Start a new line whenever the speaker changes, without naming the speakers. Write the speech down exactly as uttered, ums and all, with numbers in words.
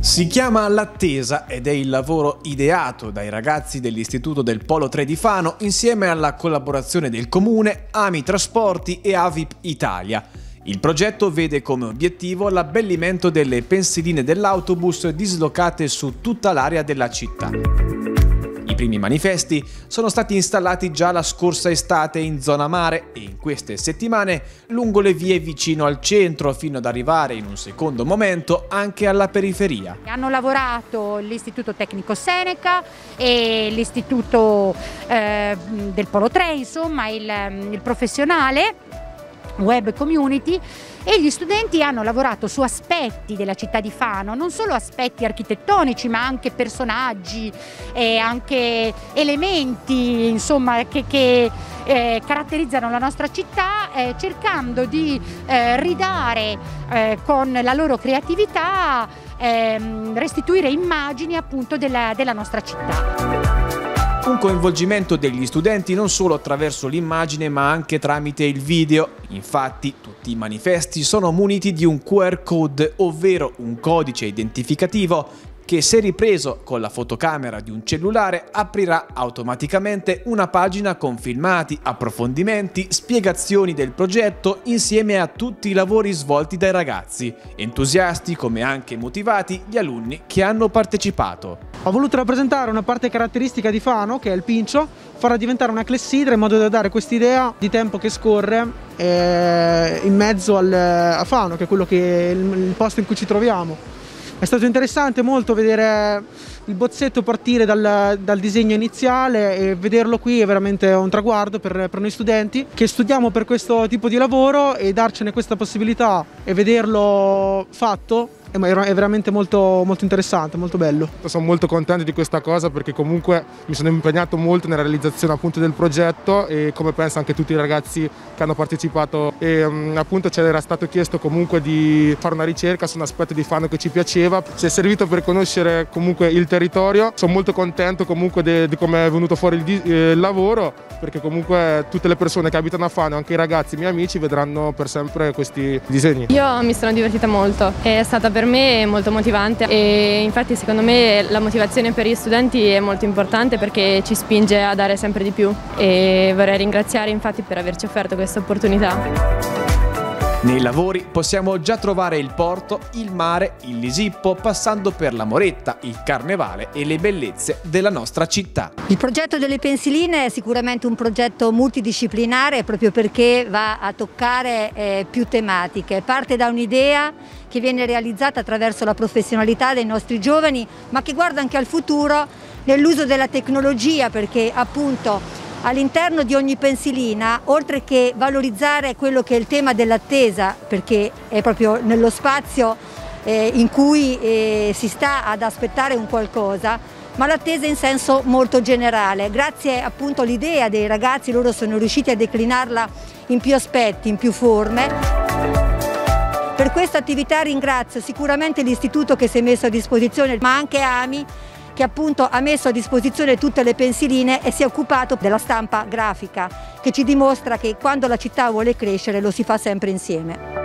Si chiama L'Attesa ed è il lavoro ideato dai ragazzi dell'Istituto del Polo tre di Fano insieme alla collaborazione del Comune, Ami Trasporti e Avip Italia. Il progetto vede come obiettivo l'abbellimento delle pensiline dell'autobus dislocate su tutta l'area della città. I primi manifesti sono stati installati già la scorsa estate in zona mare e in queste settimane lungo le vie vicino al centro fino ad arrivare in un secondo momento anche alla periferia.
Hanno lavorato l'Istituto Tecnico Seneca e l'Istituto eh, del Polo tre, insomma il, il professionale Web Community, e gli studenti hanno lavorato su aspetti della città di Fano, non solo aspetti architettonici ma anche personaggi e anche elementi, insomma, che, che eh, caratterizzano la nostra città, eh, cercando di eh, ridare eh, con la loro creatività, eh, restituire immagini appunto della, della nostra città.
Un coinvolgimento degli studenti non solo attraverso l'immagine ma anche tramite il video. Infatti tutti i manifesti sono muniti di un Q R code, ovvero un codice identificativo che, se ripreso con la fotocamera di un cellulare, aprirà automaticamente una pagina con filmati, approfondimenti, spiegazioni del progetto insieme a tutti i lavori svolti dai ragazzi, entusiasti come anche motivati gli alunni che hanno partecipato.
Ho voluto rappresentare una parte caratteristica di Fano, che è il Pincio, farla diventare una clessidra in modo da dare quest'idea di tempo che scorre eh, in mezzo al, a Fano, che è quello che il, il posto in cui ci troviamo. È stato interessante molto vedere il bozzetto partire dal, dal disegno iniziale, e vederlo qui è veramente un traguardo per, per noi studenti che studiamo per questo tipo di lavoro, e darcene questa possibilità e vederlo fatto è veramente molto, molto interessante, molto bello.
Sono molto contento di questa cosa perché comunque mi sono impegnato molto nella realizzazione appunto del progetto, e come penso anche tutti i ragazzi che hanno partecipato, e um, appunto ci era stato chiesto comunque di fare una ricerca su un aspetto di Fano che ci piaceva, ci è servito per conoscere comunque il territorio. Sono molto contento comunque di come è venuto fuori il, eh, il lavoro, perché comunque tutte le persone che abitano a Fano, anche i ragazzi, i miei amici, vedranno per sempre questi disegni.
Io mi sono divertita molto, è stata per me molto motivante, e infatti secondo me la motivazione per gli studenti è molto importante perché ci spinge a dare sempre di più, e vorrei ringraziare infatti per averci offerto questa opportunità.
Nei lavori possiamo già trovare il porto, il mare, il Lisippo, passando per la Moretta, il Carnevale e le bellezze della nostra città.
Il progetto delle pensiline è sicuramente un progetto multidisciplinare, proprio perché va a toccare eh, più tematiche. Parte da un'idea che viene realizzata attraverso la professionalità dei nostri giovani, ma che guarda anche al futuro nell'uso della tecnologia, perché appunto all'interno di ogni pensilina, oltre che valorizzare quello che è il tema dell'attesa, perché è proprio nello spazio eh, in cui eh, si sta ad aspettare un qualcosa, ma l'attesa in senso molto generale. Grazie appunto all'idea dei ragazzi, loro sono riusciti a declinarla in più aspetti, in più forme. Per questa attività ringrazio sicuramente l'istituto che si è messo a disposizione, ma anche Ami, che appunto ha messo a disposizione tutte le pensiline e si è occupato della stampa grafica, che ci dimostra che quando la città vuole crescere lo si fa sempre insieme.